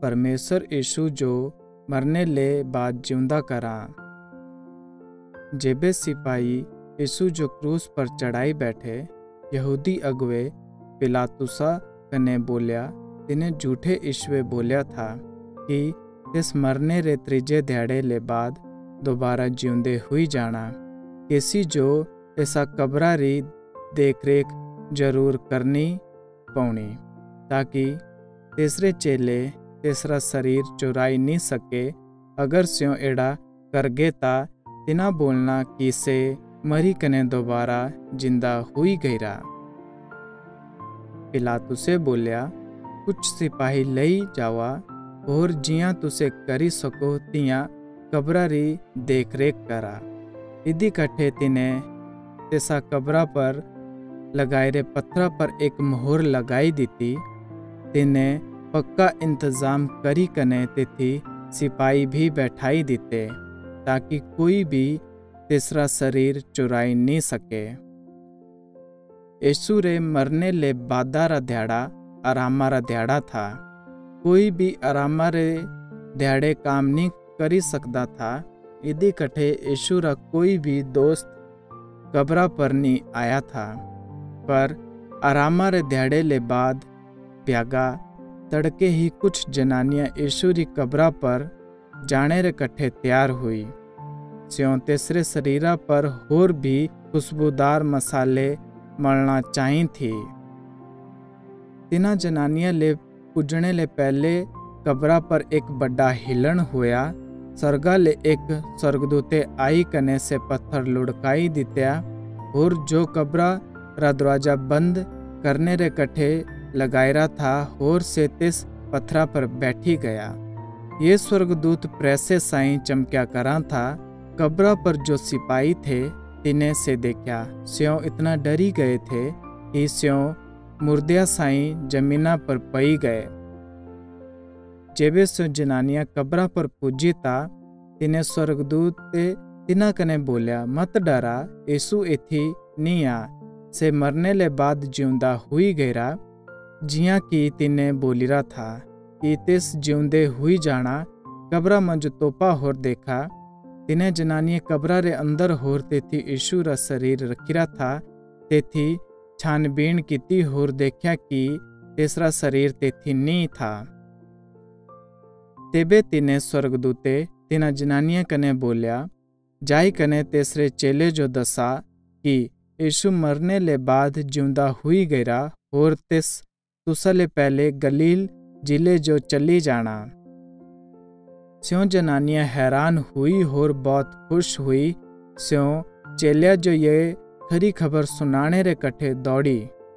परमेश्वर यीशु जो मरने ले बाद जिंदा करा। जेबे सिपाही यीशु जो क्रूस पर चढ़ाई बैठे, यहूदी अगुवे पिलातुसा कने बोलिया, तिने झूठे ईश्वे बोलिया था कि तिस मरने रे त्रीजे ध्याड़े ले बाद दोबारा जिंदे हुई जाना। केसी जो ऐसा कब्रा री देख रेख जरूर करनी पौनी, ताकि तीसरे चेले तीसरा शरीर चुराई नहीं सके। अगर स्यों एड़ा करगे ता तिना बोलना कि से मरी कने दोबारा जिंदा हुई गईरा। पिलातुसे बोलिया, कुछ सिपाही लई जावा और जियां तुसे करी सको तियां कब्रा री देख रेख करा। इदी कठे तिने तेसा कब्रा पर लगाए रे पत्थरा पर एक मोहर लगाई दी। तिने पक्का इंतजाम करी कने तिथि सिपाही भी बैठाई दिते, ताकि कोई भी तीसरा शरीर चुराई नहीं सके। यीशु रे मरने ले बादा रा ध्याड़ा आरामा रा ध्याड़ा था। कोई भी आरामा रे ध्याड़े काम नहीं करी सकता था। इदी कठे यीशु रा कोई भी दोस्त कब्रा पर नहीं आया था। पर आरामा रे ध्याड़े ले बाद ब्यागा तड़के ही कुछ जनानियां यीशु री कब्रा पर जाने रे कट्ठे तैयार हुई। स्यों तीसरे शरीरा पर होर भी खुशबूदार मसाले मलना चाही थी। तिना जनानियां ले पुजने ले पहले कब्रा पर एक बड़ा हिलन होया। सरगा ले एक स्वर्गदूते आई कने से पत्थर लुढ़काई दित्या और जो कब्रा रा दरवाजा बंद करने रे कट्ठे लगायरा था और से तिस पत्थरा पर बैठी गया। ये स्वर्गदूत प्रेसे साई चमक्या करा था। कब्रा पर जो सिपाही थे तिने से देखा, स्यों इतना डरी गए थे कि स्यों मुर्दिया साई जमीना पर पई गए। जेबे स्यों जनानियां कब्रा पर पुजी ता तिने स्वर्गदूत तिना कने बोलिया, मत डरा, यीशु इथी नहीं आ, से मरने ले बाद जिंदा हुई गईरा। जिया कि तिने बोलीरा था कि तिस जिंदे हुई जाना। कब्रा मंज तोपा होर देखा। तिने जनानिये कब्रा रे अंदर होर तेथी यीशु रा शरीर रखीरा था। तेथी छानबीन कीती होर देखा कि तीसरा शरीर तेथी नहीं था। तेबे तिने स्वर्गदूते तिना जनानिया कने बोलिया, जाई कने तीसरे चेले जो दसा कि यीशु मरने ले बाद जिंदा हुई गईरा और तिस तुसा ले पहले गलील जिले जो चली जाना। स्यों जनानियां हैरान हुई और बहुत खुश हुई। स्यों चेलिया जो ये खरी खबर सुनाने रे कट्ठे दौड़ी।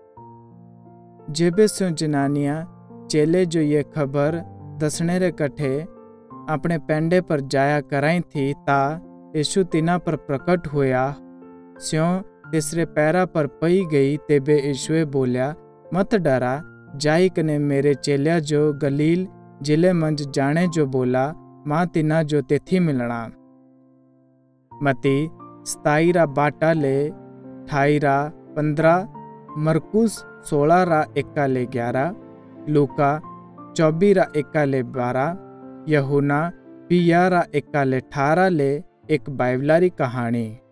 जेबे स्यों जनानियां चेले जो ये खबर दसने रे कट्ठे अपने पेंडे पर जाया कराई थी, ता यीशु तिना पर प्रकट होया। स्यों तीसरे पैरा पर पई गई। तेबे यीशुए बोलिया, मत डरा, जाई कने मेरे चेलिया जो गलील जिले मंज जाने जो बोला, मां तिना जो तेथी मिलना। मती 27 रा बाटा ले 28 रा 15, मरकुस 16 रा 1 ले 11, लूका 24 रा 1 ले 12, यूहन्ना 20 रा 1 ले 18 ले एक बाइबलारी कहानी।